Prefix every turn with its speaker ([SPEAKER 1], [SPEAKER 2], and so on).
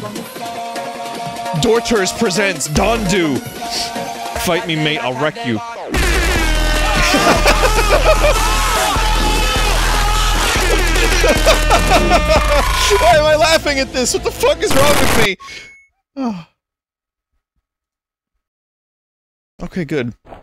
[SPEAKER 1] Dorters presents Dondu. Fight me, mate, I'll wreck you. Why am I laughing at this? What the fuck is wrong with me? Oh. Okay, good.